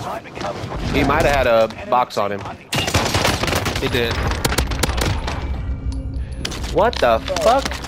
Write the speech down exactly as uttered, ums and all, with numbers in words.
He might have had a box on him. He did. What the fuck?